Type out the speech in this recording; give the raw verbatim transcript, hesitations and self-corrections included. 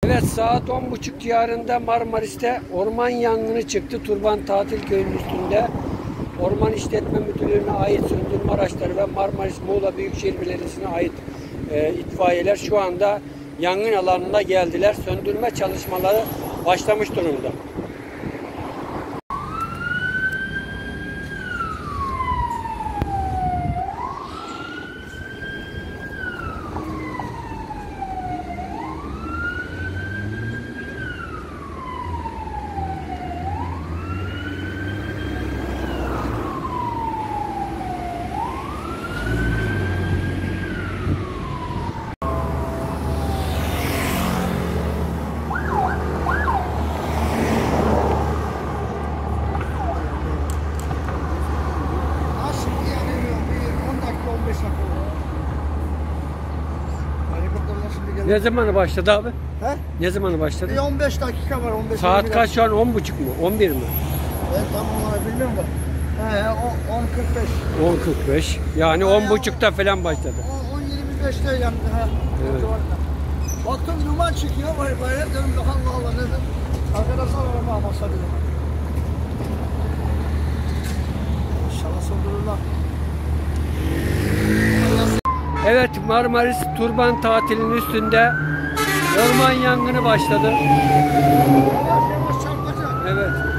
Evet, saat on buçuk civarında Marmaris'te orman yangını çıktı. Turban Tatil Köyü'nün üstünde. Orman İşletme Müdürlüğü'ne ait söndürme araçları ve Marmaris Muğla Büyükşehir Belediyesi'ne ait e, itfaiyeler şu anda yangın alanına geldiler. Söndürme çalışmaları başlamış durumda. Ne zamanı başladı abi? He? Ne zamanı başladı? Bir on beş dakika var. on beş Saat kaç şu an? on buçuk mu? on bir mi? Ben tam olarak bilmiyorum da. He, on kırk beş. on kırk beş. Yani on buçukta falan başladı. on yirmi beşte yandı. He. Evet. Baktım duman çıkıyor. Vay vay dedim Allah Allah dedim. Arkadaşlar var ama sabırım. İnşallah sondururlar. Evet, Marmaris Turban Tatili'nin üstünde orman yangını başladı. Yavaş yavaş çarpacak. Evet.